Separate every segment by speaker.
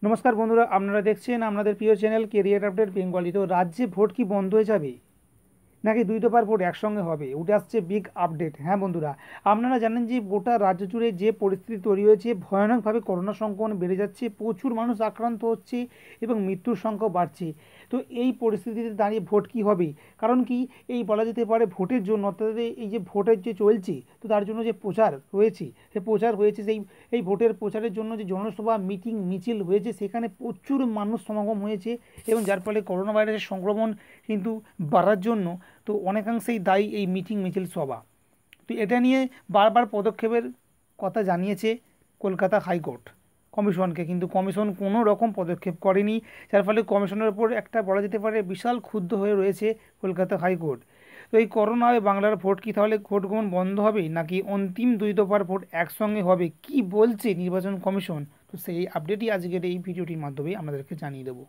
Speaker 1: নমস্কার বন্ধুরা, আপনারা দেখছেন আপনাদের প্রিয় চ্যানেল কেরিয়ার আপডেট বেঙ্গলি। তো রাজ্যে ভোট কি বন্ধ হয়ে যাবে নাকি দুই দফার ভোট একসঙ্গে হবে, উঠে আসছে বিগ আপডেট। হ্যাঁ বন্ধুরা, আপনারা জানেন যে গোটা রাজ্য জুড়ে যে পরিস্থিতি তৈরি হয়েছে, ভয়ানকভাবে করোনা সংক্রমণ বেড়ে যাচ্ছে, প্রচুর মানুষ আক্রান্ত হচ্ছে এবং মৃত্যুর সংখ্যাও বাড়ছে। তো এই পরিস্থিতিতে দাঁড়িয়ে ভোট কি হবে? কারণ কি, এই বলা যেতে পারে ভোটের জন্য, অর্থাৎ এই যে ভোটের যে চলছে, তো তার জন্য যে প্রচার হয়েছে, সে প্রচার হয়েছে এই ভোটের প্রচারের জন্য যে জনসভা মিটিং মিছিল হয়েছে, সেখানে প্রচুর মানুষ সমাগম হয়েছে এবং যার ফলে করোনা ভাইরাসের সংক্রমণ কিন্তু বাড়ার জন্য তো অনেকাংশেই দায়ী এই মিটিং মিছিল সভা। তো এটা নিয়ে বারবার পদক্ষেপের কথা জানিয়েছে কলকাতা হাইকোর্ট কমিশনকে, কিন্তু কমিশন কোনো রকম পদক্ষেপ করেনি, যার ফলে কমিশনের ওপর একটা বলা যেতে পারে বিশাল ক্ষুব্ধ হয়ে রয়েছে কলকাতা হাইকোর্ট। তো এই করোনায় বাংলার ভোট কি তাহলে ভোট গ্রহণ বন্ধ হবে নাকি অন্তিম দুই দফার ভোট একসঙ্গে হবে, কি বলছে নির্বাচন কমিশন? তো সেই আপডেটই আজকের এই ভিডিওটির মাধ্যমে আমাদেরকে জানিয়ে দেবো।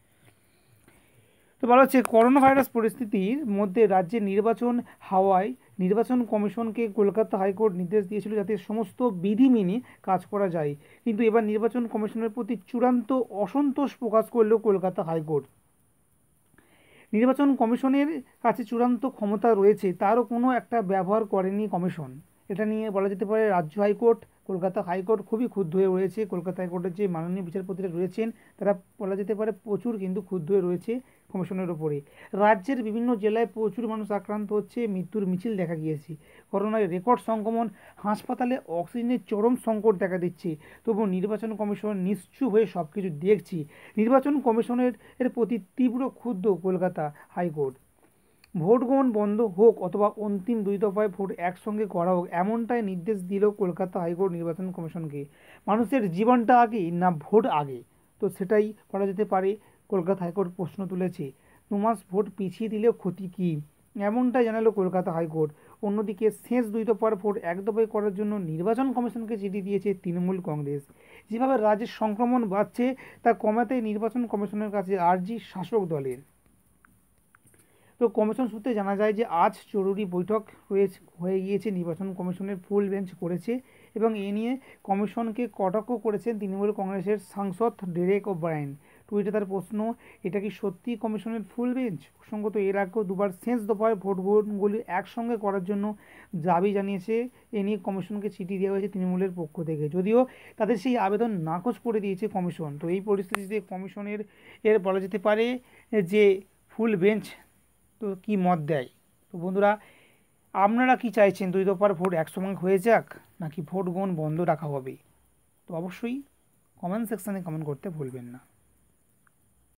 Speaker 1: তো বলা হচ্ছে করোনা ভাইরাস পরিস্থিতির মধ্যে রাজ্যে নির্বাচন হওয়ায় নির্বাচন কমিশনকে কলকাতা হাইকোর্ট নির্দেশ দিয়েছিল যাতে সমস্ত বিধি মেনে কাজ করা যায়, কিন্তু এবার নির্বাচন কমিশনের প্রতি চূড়ান্ত অসন্তোষ প্রকাশ করলো কলকাতা হাইকোর্ট। নির্বাচন কমিশনের কাছে চূড়ান্ত ক্ষমতা রয়েছে, তারও কোনো একটা ব্যবহার করেনি কমিশন। এটা নিয়ে বলা যেতে পারে রাজ্য হাইকোর্ট, কলকাতা হাইকোর্ট খুবই ক্ষুব্ধ হয়ে রয়েছে। কলকাতা হাইকোর্টের যে মাননীয় বিচারপতিরা রয়েছেন, তারা বলা যেতে পারে প্রচুর কিন্তু ক্ষুব্ধ হয়ে রয়েছে কমিশনের ওপরে। রাজ্যের বিভিন্ন জেলায় প্রচুর মানুষ আক্রান্ত হচ্ছে, মৃত্যুর মিছিল দেখা গিয়েছে, করোনায় রেকর্ড সংক্রমণ, হাসপাতালে অক্সিজেনের চরম সংকট দেখা দিচ্ছে। তবু নির্বাচন কমিশন নিশ্চুপ হয়ে সব কিছু দেখছি। নির্বাচন কমিশনের প্রতি তীব্র ক্ষুব্ধ কলকাতা হাইকোর্ট। ভোট গ্রহণ বন্ধ হোক অথবা অন্তিম দুই দফায় ভোট একসঙ্গে করা হোক, এমনটাই নির্দেশ দিল কলকাতা হাইকোর্ট নির্বাচন কমিশনকে। মানুষের জীবনটা আগে না ভোট আগে? তো সেটাই বলা যেতে পারে কলকাতা হাইকোর্ট প্রশ্ন তুলেছে। 2 মাস ভোট পিছিয়ে দিলেও ক্ষতি কী, এমনটাই জানালো কলকাতা হাইকোর্ট। অন্যদিকে শেষ দুই দফার ভোট এক দফায় করার জন্য নির্বাচন কমিশনকে চিঠি দিয়েছে তৃণমূল কংগ্রেস। যেভাবে রাজ্যের সংক্রমণ বাড়ছে তা কমাতে নির্বাচন কমিশনের কাছে আর্জি শাসক দলের। তো কমিশন সূত্রে জানা যায় যে আজ জরুরি বৈঠক হয়ে গিয়েছে, নির্বাচন কমিশনের ফুল বেঞ্চ করেছে এবং এ নিয়ে কমিশনকে কটাক্ষ করেছেন তৃণমূল কংগ্রেসের সাংসদ ডেরেক ওব্রায়েন। টুইটে তার প্রশ্ন, এটা কি সত্যি কমিশনের ফুল বেঞ্চ? প্রসঙ্গত এর আগেও দুবার শেষ দফায় ভোট গ্রহণগুলি একসঙ্গে করার জন্য দাবি জানিয়েছে। এ নিয়ে কমিশনকে চিঠি দেওয়া হয়েছে তৃণমূলের পক্ষ থেকে, যদিও তাদের সেই আবেদন নাকচ করে দিয়েছে কমিশন। তো এই পরিস্থিতিতে কমিশনের বলা যেতে পারে যে ফুল বেঞ্চ তো কী মত দেয়। তো বন্ধুরা, আপনারা কি চাইছেন, দুই দফার ভোট একসঙ্গে হয়ে যাক নাকি ভোট গ্রহণ বন্ধ রাখা হবে? তো অবশ্যই কমেন্ট সেকশানে কমেন্ট করতে ভুলবেন না।